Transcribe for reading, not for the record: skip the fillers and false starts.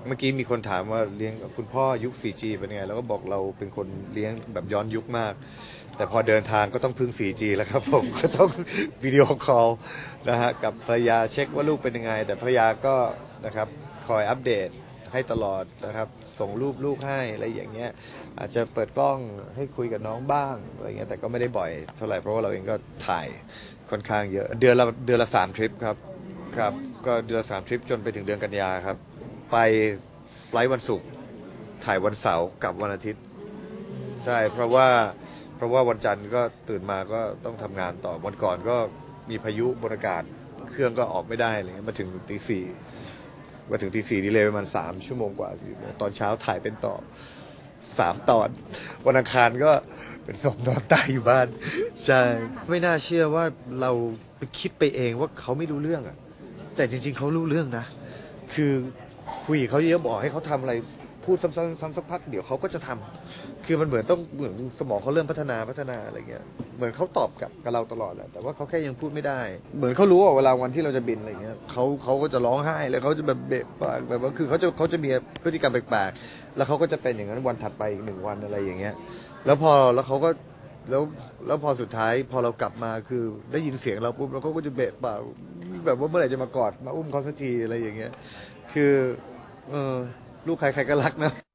เมื่อกี้มีคนถามว่าเลี้ยงคุณพ่อยุค 4G เป็นไงแล้วก็บอกเราเป็นคนเลี้ยงแบบย้อนยุคมากแต่พอเดินทางก็ต้องพึ่ง 4G แล้วครับผมก็ต้องวิดีโอคอลนะฮะกับภรรยาเช็คว่าลูกเป็นยังไงแต่ภรรยาก็นะครับคอยอัปเดตให้ตลอดนะครับส่งรูปลูกให้อะไรอย่างเงี้ยอาจจะเปิดกล้องให้คุยกับน้องบ้างอะไรเงี้ยแต่ก็ไม่ได้บ่อยเท่าไหร่เพราะว่าเราเองก็ถ่ายค่อนข้างเยอะเดือนละ3 ทริปครับครับก็เดือนละ3 ทริปจนไปถึงเดือนกันยาครับไปไฟลท์วันศุกร์ถ่ายวันเสาร์กลับวันอาทิตย์ใช่เพราะว่าวันจันทร์ก็ตื่นมาก็ต้องทำงานต่อวันก่อนก็มีพายุบนอากาศเครื่องก็ออกไม่ได้อะไรเงี้ยมาถึงตี 4ดีเลยประมาณ3 ชั่วโมงกว่าตอนเช้าถ่ายเป็นต่อ3 ตอนวันอังคารก็เป็นศพนอนตายอยู่บ้านใช่ไม่น่าเชื่อว่าเราไปคิดไปเองว่าเขาไม่รู้เรื่องอะแต่จริงๆเขารู้เรื่องนะคือคุยกับเขาเยอะบอกให้เขาทำอะไรพูดซ้ำๆสักพักเดี๋ยวเขาก็จะทำคือมันเหมือนสมองเขาเริ่มพัฒนาอะไรเงี้ยเหมือนเขาตอบกับเราตลอดแหละแต่ว่าเขาแค่ยังพูดไม่ได้เหมือนเขารู้ว่าเวลาวันที่เราจะบินอะไรเงี้ยเขาก็จะร้องไห้แล้วเขาจะแบบเบะปากแบบว่าคือเขาจะมีพฤติกรรมแปลกๆแล้วเขาก็จะเป็นอย่างนั้นวันถัดไปอีก1 วันอะไรอย่างเงี้ยแล้วเขาก็แล้วพอสุดท้ายพอเรากลับมาคือได้ยินเสียงเราปุ๊บแล้วเขาก็จะเบะปากแบบว่าเมื่อไหร่จะมากอดมาอุ้มเขาสักทีอะไรอย่างเงี้ยคือลูกใครๆก็รักนะ